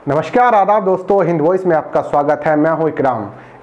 नमस्कार, आदाब दोस्तों, हिंद वॉइस में आपका स्वागत है। मैं हूं इकराम।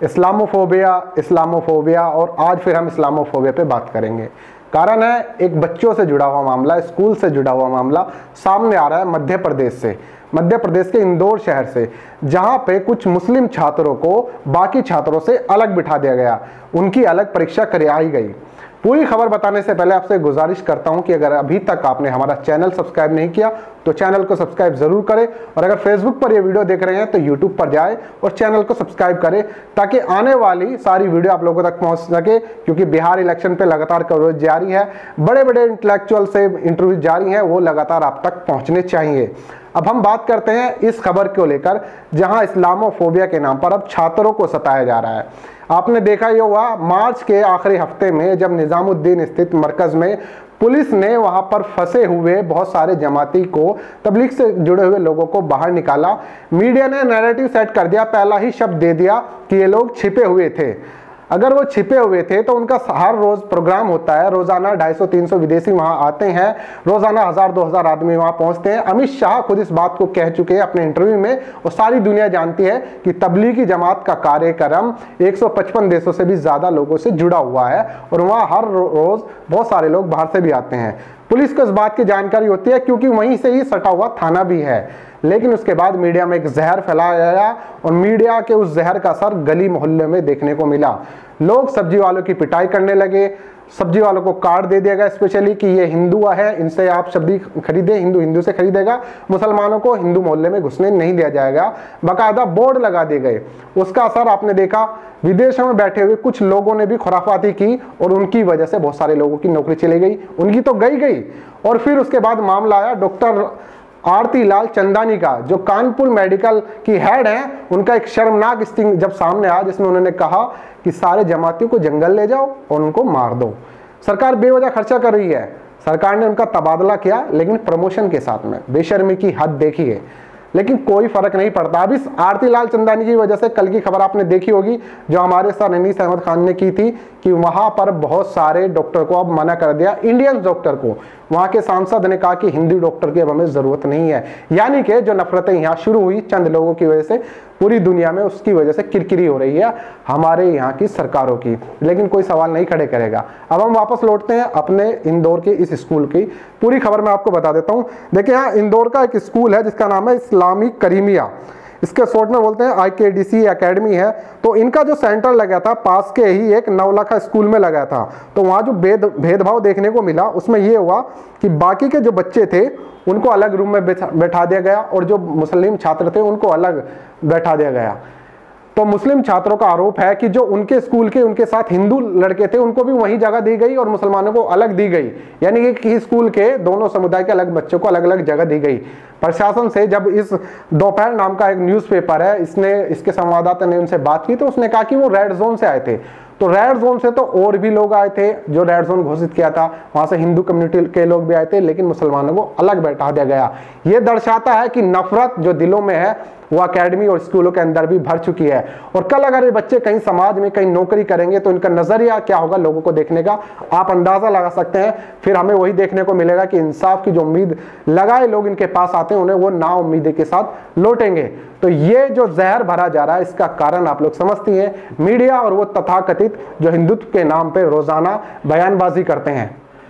इस्लामोफोबिया और आज फिर हम इस्लामोफोबिया पे बात करेंगे। कारण है एक बच्चों से जुड़ा हुआ मामला, स्कूल से जुड़ा हुआ मामला सामने आ रहा है मध्य प्रदेश से, मध्य प्रदेश के इंदौर शहर से, जहां पे कुछ मुस्लिम छात्रों को बाकी छात्रों से अलग बिठा दिया गया, उनकी अलग परीक्षा कराई गई। पूरी खबर बताने से पहले आपसे गुजारिश करता हूं कि अगर अभी तक आपने हमारा चैनल सब्सक्राइब नहीं किया तो चैनल को सब्सक्राइब जरूर करें, और अगर फेसबुक पर ये वीडियो देख रहे हैं तो यूट्यूब पर जाएं और चैनल को सब्सक्राइब करें ताकि आने वाली सारी वीडियो आप लोगों तक पहुंच सके। क्योंकि बिहार इलेक्शन पे लगातार कवरेज जारी है, बड़े बड़े इंटेलेक्चुअल से इंटरव्यू जारी हैं, वो लगातार आप तक पहुंचने चाहिए। अब हम बात करते हैं इस खबर को लेकर, जहां इस्लामोफोबिया के नाम पर अब छात्रों को सताया जा रहा है। आपने देखा ये हुआ मार्च के आखिरी हफ्ते में, जब निजामुद्दीन स्थित मरकज में पुलिस ने वहां पर फंसे हुए बहुत सारे जमाती को, तबलीग से जुड़े हुए लोगों को बाहर निकाला। मीडिया ने नैरेटिव सेट कर दिया, पहला ही शब्द दे दिया कि ये लोग छिपे हुए थे। अगर वो छिपे हुए थे तो उनका हर रोज प्रोग्राम होता है, रोजाना 250-300 विदेशी वहां आते हैं, रोजाना 1000-2000 आदमी वहां पहुंचते हैं। अमित शाह खुद इस बात को कह चुके हैं अपने इंटरव्यू में, और सारी दुनिया जानती है कि तबलीगी जमात का कार्यक्रम 155 देशों से भी ज्यादा लोगों से जुड़ा हुआ है, और वहां हर रोज बहुत सारे लोग बाहर से भी आते हैं। पुलिस को इस बात की जानकारी होती है क्योंकि वहीं से ही सटा हुआ थाना भी है। लेकिन उसके बाद मीडिया में एक जहर फैलाया गया, और मीडिया के उस जहर का असर गली मोहल्ले में देखने को मिला। लोग सब्जी वालों की पिटाई करने लगे, सब्जी वालों को कार्ड दे दिया गया स्पेशली कि ये हिंदू है, इनसे आप सब्जी खरीदे, हिंदू से खरीदेगा, मुसलमानों को हिंदू मोहल्ले में घुसने नहीं दिया जाएगा। बाकायदा बोर्ड लगा दिए गए। उसका असर आपने देखा, विदेशों में बैठे हुए कुछ लोगों ने भी खुराफाती की, और उनकी वजह से बहुत सारे लोगों की नौकरी चली गई। उनकी तो गई। और फिर उसके बाद मामला आया डॉक्टर आरती लाल चंदानी का, जो कानपुर मेडिकल की हेड हैं। उनका एक शर्मनाक स्टिंग जब सामने आया, जिसमें उन्होंने कहा कि सारे जमातियों को जंगल ले जाओ और उनको मार दो। सरकार बेवजह खर्चा कर रही है। सरकार ने उनका तबादला किया, लेकिन प्रमोशन के साथ में। बेशर्मी की हद देखी है, लेकिन कोई फर्क नहीं पड़ता। अब इस आरती लाल चंदानी की वजह से कल की खबर आपने देखी होगी, जो हमारे सर अनीस अहमद खान ने की थी, कि वहां पर बहुत सारे डॉक्टर को अब मना कर दिया, इंडियन डॉक्टर को। वहां के सांसद ने कहा कि हिंदी डॉक्टर की अब हमें जरूरत नहीं है। यानी कि जो नफरतें यहाँ शुरू हुई चंद लोगों की वजह से, पूरी दुनिया में उसकी वजह से किरकिरी हो रही है हमारे यहाँ की सरकारों की, लेकिन कोई सवाल नहीं खड़े करेगा। अब हम वापस लौटते हैं अपने इंदौर के इस स्कूल की पूरी खबर मैं आपको बता देता हूँ। देखिए, यहाँ इंदौर का एक स्कूल है जिसका नाम है इस्लामिक करीमिया, इसके शॉर्ट में बोलते हैं IKDC एकेडमी है। तो इनका जो सेंटर लगा था पास के ही एक नवलखा स्कूल में लगा था। तो वहाँ जो भेदभाव देखने को मिला, उसमें ये हुआ कि बाकी के जो बच्चे थे उनको अलग रूम में बैठा दिया गया, और जो मुस्लिम छात्र थे उनको अलग बैठा दिया गया। तो मुस्लिम छात्रों का आरोप है कि जो उनके स्कूल के उनके साथ हिंदू लड़के थे उनको भी वही जगह दी गई, और मुसलमानों को अलग दी गई। यानी कि स्कूल के दोनों समुदाय के अलग बच्चों को अलग अलग जगह दी गई। प्रशासन से जब इस दोपहर नाम का एक न्यूज़पेपर है, इसके संवाददाता ने उनसे बात की, तो उसने कहा कि वो रेड जोन से आए थे। तो रेड जोन से तो और भी लोग आए थे, जो रेड जोन घोषित किया था वहां से हिंदू कम्युनिटी के लोग भी आए थे, लेकिन मुसलमानों को अलग बैठा दिया गया। यह दर्शाता है कि नफरत जो दिलों में है वो अकेडमी और स्कूलों के अंदर भी भर चुकी है। और कल अगर ये बच्चे कहीं समाज में कहीं नौकरी करेंगे तो इनका नजरिया क्या होगा लोगों को देखने का, आप अंदाजा लगा सकते हैं। फिर हमें वही देखने को मिलेगा कि इंसाफ की जो उम्मीद लगाए लोग इनके पास आते हैं, उन्हें वो नाउम्मीदी के साथ लौटेंगे। तो ये जो जहर भरा जा रहा है, इसका कारण आप लोग समझती हैं, मीडिया और वो तथाकथित जो हिंदुत्व के नाम पे रोजाना बयानबाजी करते हैं।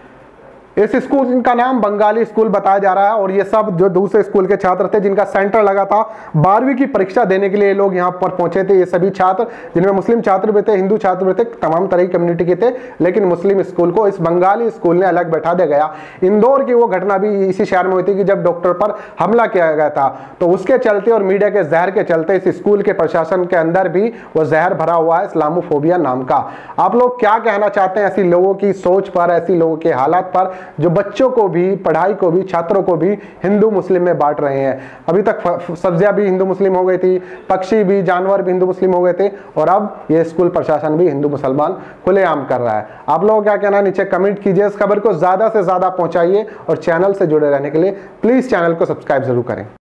इस स्कूल का नाम बंगाली स्कूल बताया जा रहा है, और ये सब जो दूसरे स्कूल के छात्र थे जिनका सेंटर लगा था 12वीं की परीक्षा देने के लिए लोग यहाँ पर पहुंचे थे। ये सभी छात्र, जिनमें मुस्लिम छात्र भी थे, हिंदू छात्र भी थे, तमाम तरह की कम्युनिटी के थे, लेकिन मुस्लिम स्कूल को इस बंगाली स्कूल ने अलग बैठा दिया गया। इंदौर की वो घटना भी इसी शहर में हुई थी कि जब डॉक्टर पर हमला किया गया था, तो उसके चलते और मीडिया के जहर के चलते इस स्कूल के प्रशासन के अंदर भी वो जहर भरा हुआ है, इस्लामोफोबिया नाम का। आप लोग क्या कहना चाहते हैं ऐसी लोगों की सोच पर, ऐसी लोगों के हालात पर, जो बच्चों को भी, पढ़ाई को भी, छात्रों को भी हिंदू मुस्लिम में बांट रहे हैं? अभी तक सब्जियां भी हिंदू मुस्लिम हो गई थी, पक्षी भी, जानवर भी हिंदू मुस्लिम हो गए थे, और अब ये स्कूल प्रशासन भी हिंदू मुसलमान खुलेआम कर रहा है। आप लोगों क्या कहना है नीचे कमेंट कीजिए। इस खबर को ज्यादा से ज्यादा पहुंचाइए, और चैनल से जुड़े रहने के लिए प्लीज चैनल को सब्सक्राइब जरूर करें।